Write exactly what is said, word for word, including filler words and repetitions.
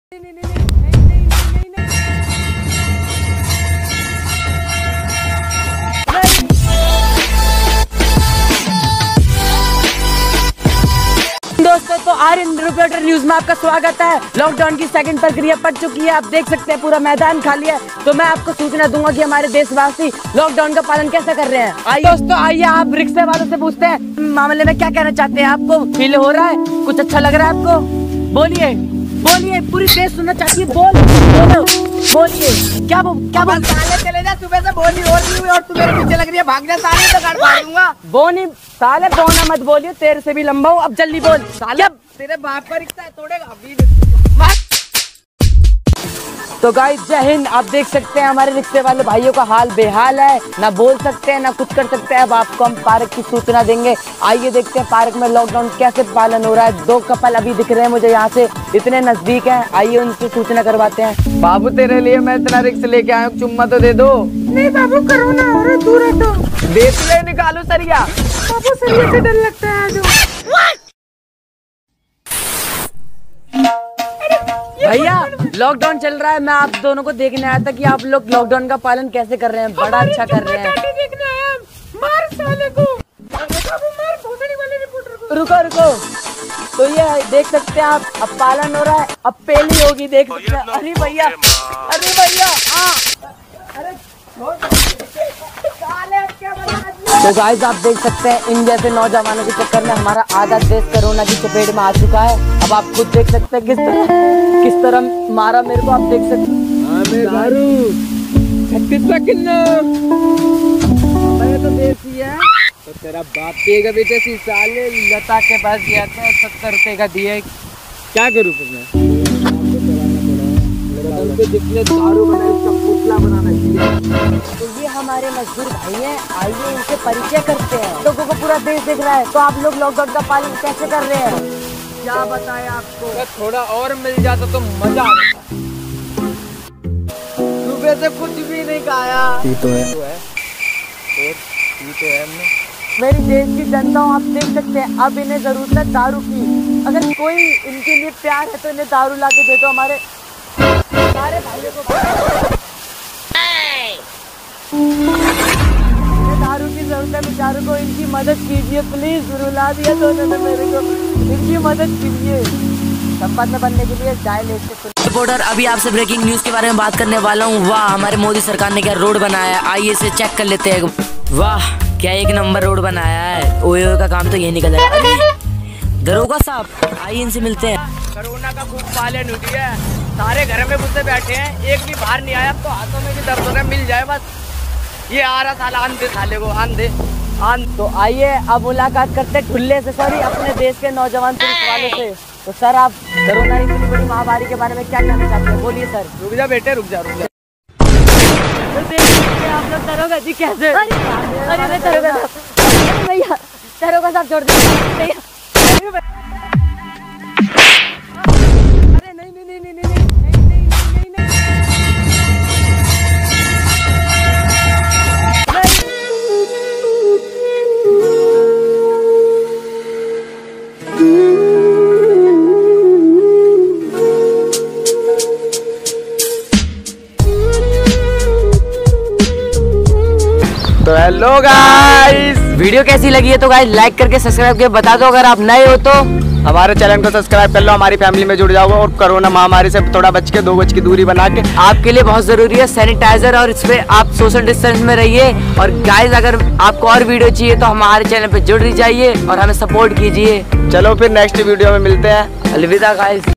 नहीं नहीं नहीं नहीं नहीं नहीं नहीं दोस्तों, तो आर्यन रिपोर्टर न्यूज में आपका स्वागत है। लॉकडाउन की सेकंड प्रक्रिया पड़ चुकी है। आप देख सकते हैं पूरा मैदान खाली है। तो मैं आपको सूचना दूंगा कि हमारे देशवासी लॉकडाउन का पालन कैसे कर रहे हैं। आइए दोस्तों, आइए आप रिक्शे वालों से पूछते हैं मामले में क्या कहना चाहते हैं। आपको फील हो रहा है, कुछ अच्छा लग रहा है आपको? बोलिए बोलिए, पूरी देश सुनना चाहती है। बोल बोलो बोलिए, क्या वो क्या बोल साले चले जा, सुबह से बोली और नहीं हुई और तू मेरे पीछे लग रही है। भाग जा साले, तो गाड़ मार दूंगा। बोनी साले, बोना मत बोलियो, तेरे से भी लंबा हूँ। अब जल्दी बोल साले, तेरे बाप का रिक्शा है, तोड़ेगा अभी। तो गाइस, जय हिंद। आप देख सकते हैं हमारे रिक्शे वाले भाइयों का हाल बेहाल है, ना बोल सकते हैं ना कुछ कर सकते हैं। अब आपको हम पार्क की सूचना देंगे। आइए देखते हैं पार्क में लॉकडाउन कैसे पालन हो रहा है। दो कपल अभी दिख रहे हैं मुझे यहाँ से, इतने नजदीक हैं। आइए उनसे सूचना करवाते हैं। बाबू, तेरे लिए मैं इतना रिक्स लेके आया हूँ, चुम्मा तो दे दो। नहीं बाबू, कोरोना हो रहा है, दूर हटो। दे तुझे, निकालो सरिया। बाबू, सरिया से डर लगता है। जो भैया, लॉकडाउन चल रहा है। मैं आप दोनों को देखने आया था कि आप लोग लॉकडाउन का पालन कैसे कर रहे हैं। बड़ा अच्छा कर रहे हैं। देखने आया, मार साले को। बाबू मार भोसड़ी वाले रिपोर्टर को। रुको रुको, तो ये देख सकते हैं आप, अब पालन हो रहा है। अब पहली होगी, देख सकते हैं। अरे भैया, अरे भैया, हाँ, अरे तो गाइस, आप देख सकते हैं इन जैसे नौजवानों के चक्कर में हमारा आधा देश कोरोना की चपेट में आ चुका है। अब आप खुद देख सकते हैं किस तरह किस तरह मारा मेरे को। आप देख सकते हैं छत्तीस तो देसी है, तो तेरा बाप पिएगा बेटे। सी साले लता के पास गया था, सत्तर रुपए का दिए। क्या करूँ फिर मैं? जितने दारू बनाए उसका पुतला बनाना चाहिए। तो ये हमारे मजदूर भाई हैं। आइए इनसे परिचय करते हैं। लोगों को पूरा देश देख रहा है। तो आप लोग लॉकडाउन का पालन कैसे कर रहे हैं? क्या बताएं आपको? अगर थोड़ा और मिल जाता तो मजा आ जाता। सुबह से कुछ भी नहीं खाया। ये तो है, तो है। और ये तो है हमने। मेरी देश की जनता, आप देख सकते हैं अब इन्हें जरूरत है दारू की। अगर कोई इनके लिए प्यार है तो इन्हें दारू ला के दे दो। हमारे सारे भाइयों को दारू की जरूरत है बेचारों को। इनकी मदद कीजिए प्लीज। रुला दिया तो उन्होंने मेरे को, इनकी मदद कीजिए। संपद में बनने के लिए डायल रिपोर्टर, अभी आपसे ब्रेकिंग न्यूज के बारे में बात करने वाला हूँ। वाह, हमारे मोदी सरकार ने क्या रोड बनाया है। आइए इसे चेक कर लेते हैं। वाह, क्या एक नंबर रोड बनाया है। ओयो का काम तो ये निकल रहा है। दरोगा साहब, आइए इनसे मिलते हैं। कोरोना का खूब पालन हुई है। सारे घर में घुसे बैठे हैं, एक भी बाहर नहीं आया। अब तो हाथों में भी दर्द हो रहा है, मिल जाए बस। ये आ रहा साला, आन दे साले को, आन दे आन। तो आइए अब मुलाकात करते हैं खुले से, सॉरी, अपने देश के नौजवान पुलिस वाले से। तो सर, आप कोरोना इतनी बड़ी महामारी के बारे में क्या कहना चाहते हैं? बोलिए सर। रुक जा बेटे, रुक जा रुक जा। तो देख सकते हैं आप लोग दरोगा जी कैसे। अरे अरे दरोगा साहब, भैया दरोगा साहब छोड़ दीजिए। अरे नहीं नहीं नहीं नहीं नहीं नहीं नहीं नहीं नहीं तो हेलो गाइस, वीडियो कैसी लगी है तो गाइस लाइक करके सब्सक्राइब करके बता दो। अगर आप नए हो तो हमारे चैनल को सब्सक्राइब कर लो, हमारी फैमिली में जुड़ जाओ और कोरोना महामारी से थोड़ा बच के, दो गज की दूरी बना के। आपके लिए बहुत जरूरी है सैनिटाइजर, और इसमें आप सोशल डिस्टेंस में रहिए। और गाइस, अगर आपको और वीडियो चाहिए तो हमारे चैनल पे जुड़ जाइए और हमें सपोर्ट कीजिए। चलो फिर नेक्स्ट वीडियो में मिलते हैं। अलविदा गाइस।